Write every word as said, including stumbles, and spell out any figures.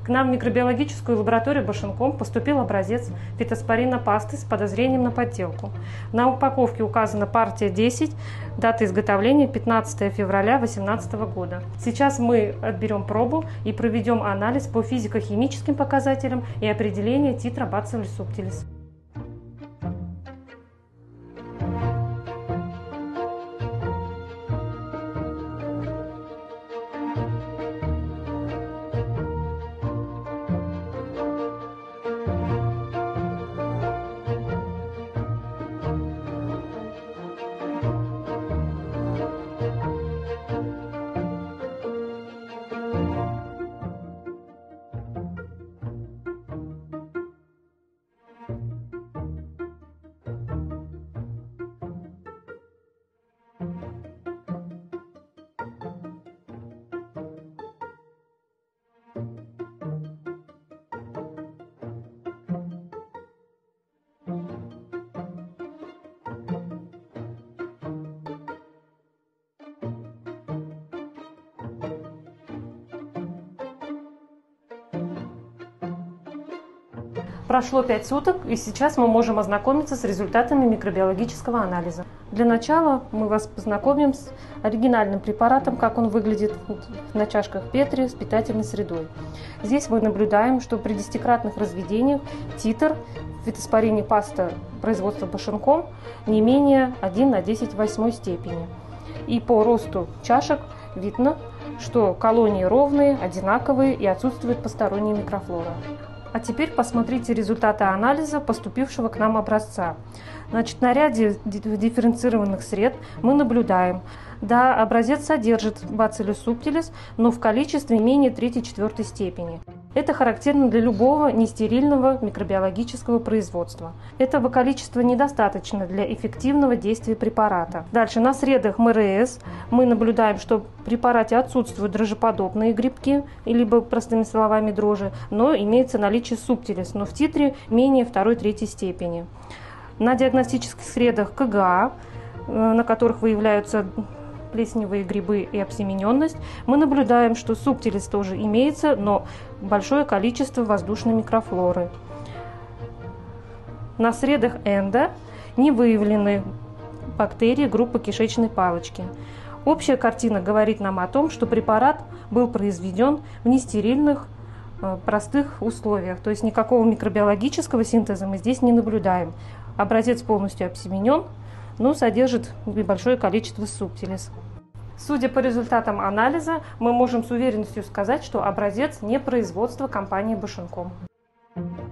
К нам в микробиологическую лабораторию Башенком поступил образец фитоспорина пасты с подозрением на подделку. На упаковке указана партия десять, дата изготовления пятнадцатое февраля две тысячи восемнадцатого года. Сейчас мы отберем пробу и проведем анализ по физико-химическим показателям и определение титра Bacillus subtilis. Прошло пять суток, и сейчас мы можем ознакомиться с результатами микробиологического анализа. Для начала мы вас познакомим с оригинальным препаратом, как он выглядит на чашках Петри с питательной средой. Здесь мы наблюдаем, что при десятикратных разведениях титр в фитоспорине паста производства Башенком не менее один на десять в восьмой степени. И по росту чашек видно, что колонии ровные, одинаковые и отсутствует посторонняя микрофлора. А теперь посмотрите результаты анализа поступившего к нам образца. Значит, на ряде дифференцированных сред мы наблюдаем, да, образец содержит Bacillus subtilis, но в количестве менее третьей-четвёртой степени. Это характерно для любого нестерильного микробиологического производства. Этого количества недостаточно для эффективного действия препарата. Дальше на средах эм эр эс мы наблюдаем, что в препарате отсутствуют дрожжеподобные грибки, либо простыми словами дрожжи, но имеется наличие subtilis, но в титре менее второй-третьей степени. На диагностических средах ка гэ а, на которых выявляются плесневые грибы и обсемененность, мы наблюдаем, что subtilis тоже имеется, но большое количество воздушной микрофлоры. На средах эндо не выявлены бактерии группы кишечной палочки. Общая картина говорит нам о том, что препарат был произведен в нестерильных, простых условиях, то есть никакого микробиологического синтеза мы здесь не наблюдаем. Образец полностью обсеменен, но содержит небольшое количество subtilis. Судя по результатам анализа, мы можем с уверенностью сказать, что образец не производства компании Башенком.